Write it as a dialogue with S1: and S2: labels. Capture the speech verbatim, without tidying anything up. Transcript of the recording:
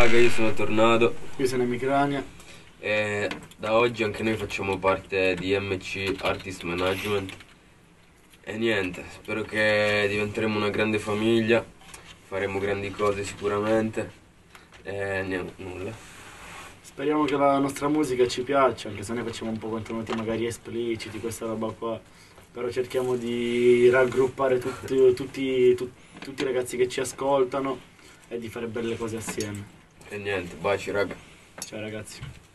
S1: raga, io sono Tornado.
S2: Io sono Emicrania.
S1: E da oggi anche noi facciamo parte di M C Artist Management. E niente, spero che diventeremo una grande famiglia, faremo grandi cose sicuramente. E niente, nulla.
S2: Speriamo che la nostra musica ci piaccia, anche se noi facciamo un po' contenuti magari espliciti, questa roba qua. Però cerchiamo di raggruppare tutti, tutti, tu- tutti i ragazzi che ci ascoltano e di fare belle cose assieme.
S1: E niente, baci raga.
S2: Ciao ragazzi.